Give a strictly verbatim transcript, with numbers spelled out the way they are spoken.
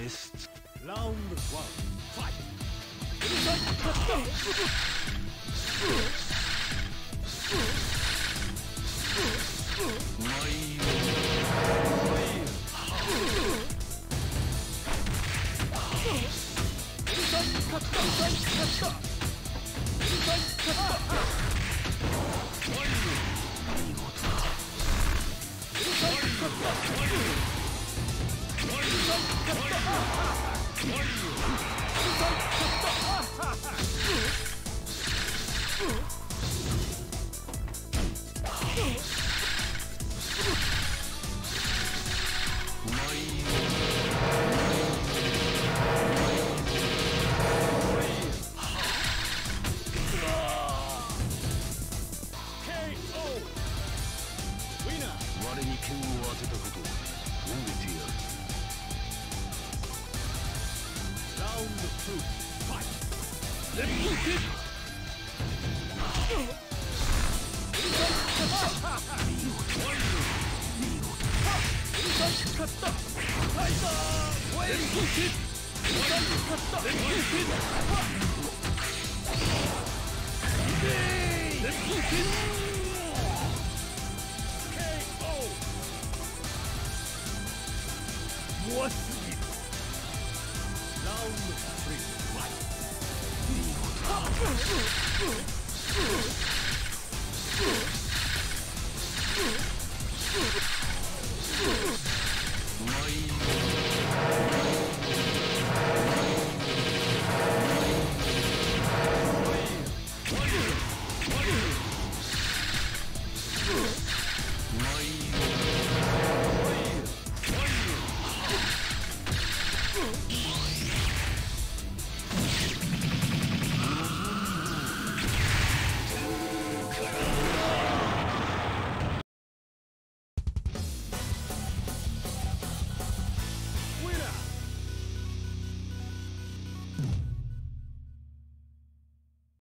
熱ラウンドワンファイうまいよ我に剣を当てたことを褒めてやる。 ラウンドツーファイトレッドキック弱すぎる。ラウンドスリーファイト。